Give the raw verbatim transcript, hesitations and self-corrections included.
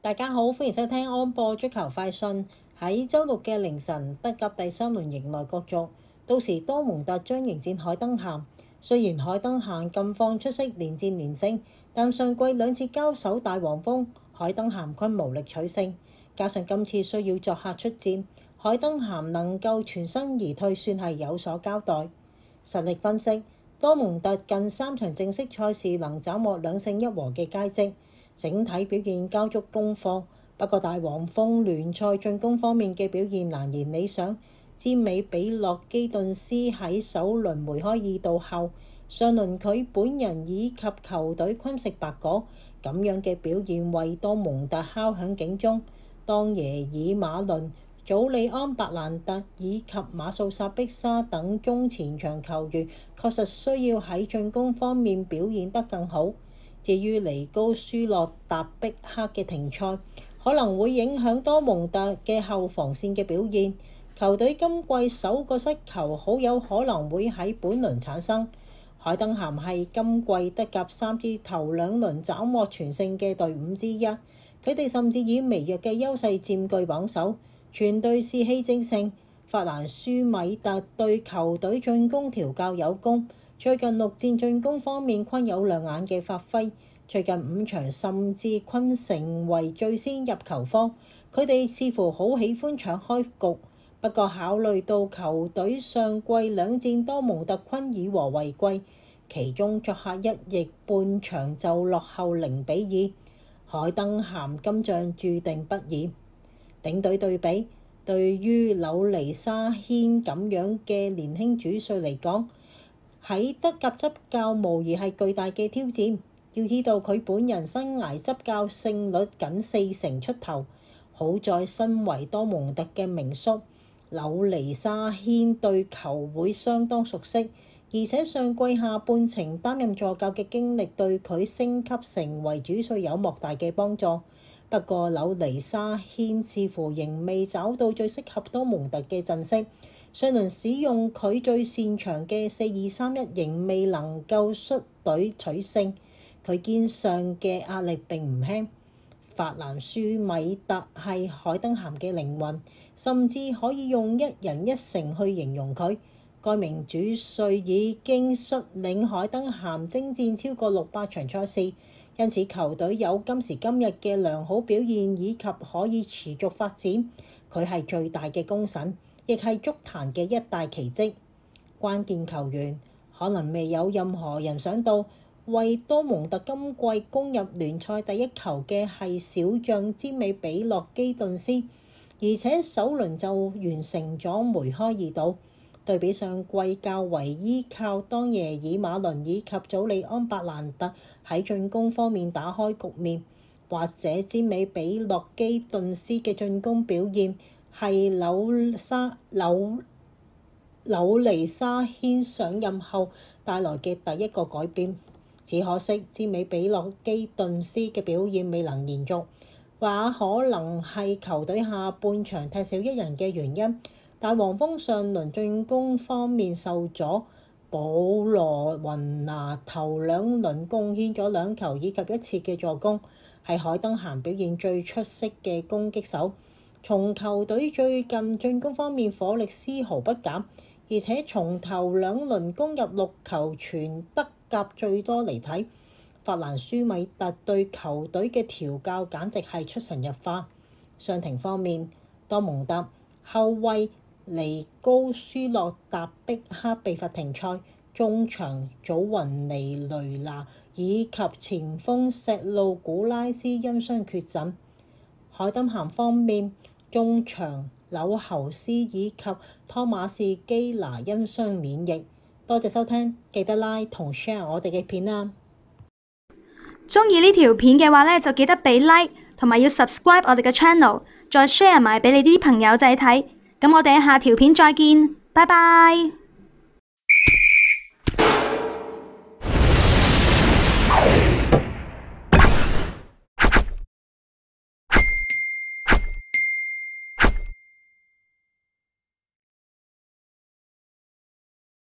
大家好，歡迎收聽安播足球快訊。喺週六嘅凌晨，德甲第三輪迎來角逐，到時多蒙特將迎戰海登咸。雖然海登咸近況出色，連戰連勝，但上季兩次交手大黃蜂，海登咸均無力取勝。加上今次需要作客出戰，海登咸能夠全身而退，算係有所交代。實力分析，多蒙特近三場正式賽事能斬獲兩勝一和嘅佳績。整體表現交足功課，不過大黃蜂聯賽進攻方面嘅表現難言理想。詹美比洛基頓斯喺首輪梅開二度後，上輪佢本人以及球隊昆食白果，咁樣嘅表現為多蒙特敲響警鐘。當耶爾馬倫、祖利安白蘭特以及馬素薩碧沙等中前場球員確實需要喺進攻方面表現得更好。至於尼高舒洛達碧克嘅停賽，可能會影響多蒙特嘅後防線嘅表現。球隊今季首個失球好有可能會喺本輪產生。海登咸係今季德甲三支頭兩輪斬獲全勝嘅隊伍之一，佢哋甚至以微弱嘅優勢佔據榜首，全隊士氣正盛。法蘭舒米特對球隊進攻調教有功。最近六戰進攻方面均有亮眼嘅發揮，最近五場甚至均成為最先入球方。佢哋似乎好喜歡搶開局，不過考慮到球隊上季兩戰多蒙特均以和為貴，其中作客一役半場就落後零比二，海登咸今仗注定不易。領隊對比，對於紐尼沙軒咁樣嘅年輕主帥嚟講，喺德甲執教無疑係巨大嘅挑戰。要知道佢本人生涯執教勝率僅四成出頭，好在身為多蒙特嘅名宿，紐尼沙軒對球會相當熟悉，而且上季下半程擔任助教嘅經歷對佢升級成為主帥有莫大嘅幫助。不過紐尼沙軒似乎仍未找到最適合多蒙特嘅陣式。上輪使用佢最擅長嘅四二三一，仍未能夠率隊取勝，佢肩上嘅壓力並唔輕。法蘭舒米特係海登咸嘅靈魂，甚至可以用一人一城去形容佢。該名主帥已經率領海登咸征戰超過六百場賽事，因此球隊有今時今日嘅良好表現以及可以持續發展，佢係最大嘅功臣，亦係足壇嘅一大奇蹟。關鍵球員可能未有任何人想到，為多蒙特今季攻入聯賽第一球嘅係小將詹美比洛基頓斯，而且首輪就完成咗梅開二度。對比上季較為依靠當耶爾馬倫以及祖利安白蘭特喺進攻方面打開局面，或者詹美比洛基頓斯嘅進攻表現係紐沙紐紐尼沙軒上任後帶來嘅第一個改變。只可惜詹美比洛基頓斯嘅表現未能延續，或可能係球隊下半場踢少一人嘅原因。大黃蜂上輪進攻方面受阻，保羅雲拿頭兩輪貢獻咗兩球以及一次嘅助攻，係海登咸表現最出色嘅攻擊手。從球隊最近進攻方面火力絲毫不減，而且從頭兩輪攻入六球，全德甲最多嚟睇。法蘭舒米特對球隊嘅調教簡直係出神入化。上庭方面，多蒙特後衛尼高舒洛達碧克被罰停賽，中場祖雲尼雷拿以及前鋒石路古拉斯因傷缺陣。海登咸方面，中場紐侯斯以及湯馬士基拿因傷免役。多謝收聽，記得 like 同 share 我哋嘅片啦。 鍾意呢條片嘅話呢，就記得俾 like 同埋要 subscribe 我哋嘅 channel， 再 share 埋俾你啲朋友仔睇。咁我哋下條片再見，拜拜。